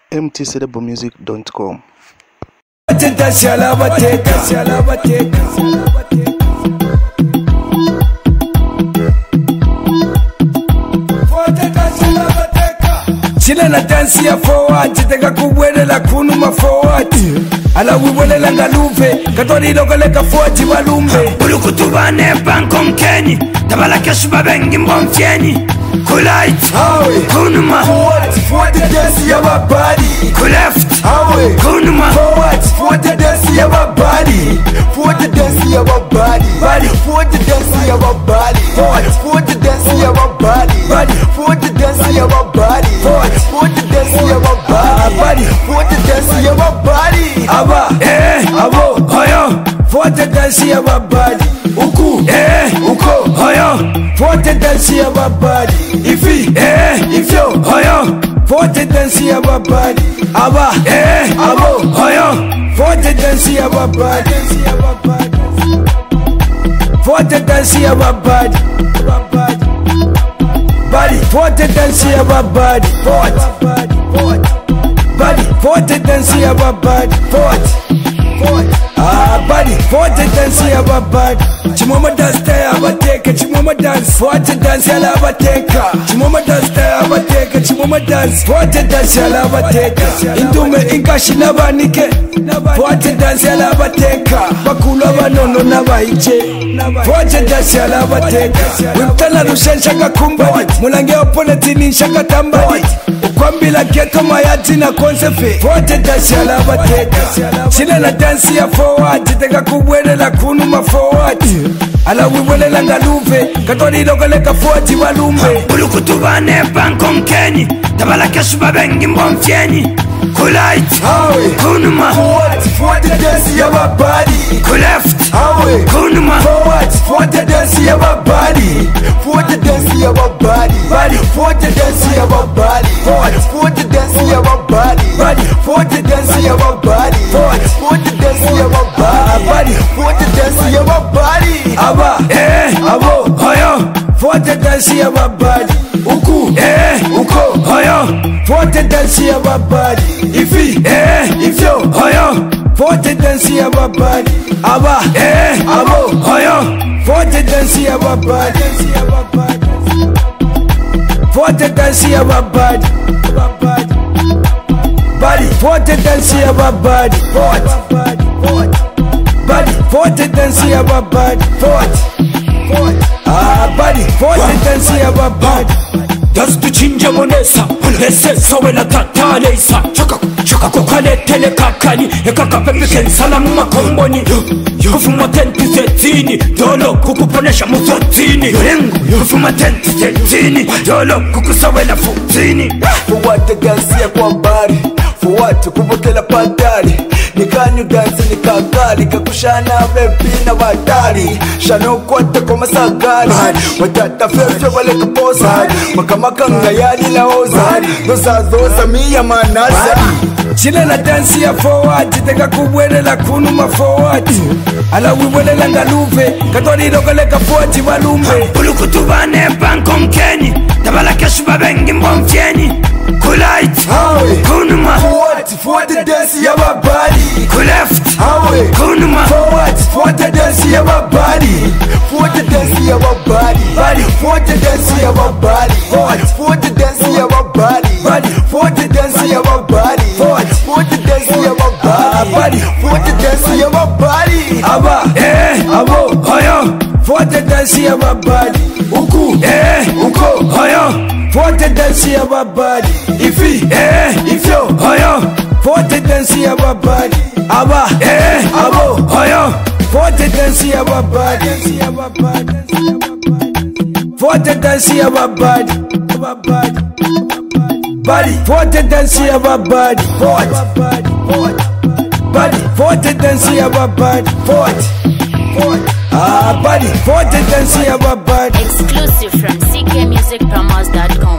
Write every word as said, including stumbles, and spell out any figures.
m t cerebral music dot com. Chile na dance ya forward, teka kubwele la kunu ma forward. Ala wibole la ngaluve, katori loka leka forward walumbe. Uluku tubane bankon kenyi, tabala keshu babengi mbomfieni. Kulait, kunuma forward, forward the dance ya my body. Kuleft, kunuma forward, forward the dance ya my body. Forward the dance ya my body. Body, forward the dance ya my body. Forward, forward the dance ya my body. Body, forward the dance ya my body. Forward, forward the dance ya my body. Body, forward the dance ya my body. Aba, eh, abo, hoyo. Forward the dance ya my body. Uku, eh, uko, hoyo. Forward the dance ya my body. Ifi, eh, ifyo, hoyo. Forward the dance ya my body. Aba, eh, abo, hoyo. Forward the dance ya my body. Forward the dance ya my body. Body, forward the dance ya my body. Forward, body, forward the dance ya my body. Forward, ah, body, forward the dance ya my body. Chimoma dance there, abateka. Chimoma dance, forward the dance ya la abateka. Chimoma dance there, abateka. Chimoma dance, forward the dance ya la abateka. Indume inkashi nabanike, forward the dance ya la abateka. Bakulu abanono nabaiche. Forward dance ya la abateka. Wimtala rushensha kakumbadi, mulange oponetini nshaka tambadi. Ukwambila keto mayati na konsefe. Forward dance ya la abateka. Chile na dance ya forward, teka kubwele la kunu ma forward. Ala wibole la ngaluve, katori loka leka forward walumbe. Uluku tubane bankon kenyi, tabala keshu babengi mbomfieni. Kulait, kunuma forward, forward the dance ya my body. Kuleft, kunuma forward, forward the dance ya my body. Forward the dance ya my body. Body, forward the dance ya my body. Forward, forward the dance ya my body. Body, forward the dance ya my body. Forward, forward the dance ya my body. Body, forward the dance ya my body. Aba, eh, abo, hoyo. Forward the dance ya my body. Uku, eh, uko, hoyo. Forward the dance ya my body. Ifi, eh, ifyo, hoyo. Forward the dance ya my body. Aba, eh, abo, hoyo. Forward the dance ya my body. Forward the dance ya my body. Body, forward the dance ya my body. Forward, body, forward the dance ya my body. Forward, ah, body, forward the dance ya my body. Just to change your monesa, ese sawe la tatale isa. Chaka chaka kokale tele kakani, ekaka pepe kensala makomboni. Kufuma tenti setini, dolo kukuponesha muzotini. Kufuma tenti setini, dolo kukusawe la futini. Fuwate gansi ya kwa bari, fuwate kubukela padari. Nikanyu dansi nikakali, kakushana bebi na wadari. Shano kwate kwa masagari, watata fefyo wale kaposa. Makamaka ngayali na oza, dosa zoza miya manasa. Chile na dansi ya forward, teka kubwele la kunu ma forward. Ala wibole la ngaluve, katori loka leka forward walumbe. Uluku tubane bankon kenyi, tabala keshu babengi mbomfieni. Kulait, kunuma forward, forward the dance ya my body. Kuleft, kunuma forward, forward the dance ya my body. Forward the dance ya my body. Body, forward the dance ya my body. Forward, forward the dance ya my body. Body, forward the dance ya my body. Forward, forward the dance ya my body. Body, forward the dance ya my body. Aba, eh, abo, hoyo. Forward the dance ya my body. Uku, eh, uko, hoyo. Forward the dance ya my body. Ifi, eh, ifyo, hoyo. Forward the dance ya my body. Aba, eh, abo, hoyo. Forward the dance ya my body. Forward the dance ya my body. Body, forward the dance ya my body. Forward, body, forward the dance ya my body. Forward, ah, body, forward the dance ya my body. Exclusive from c k music promos dot com.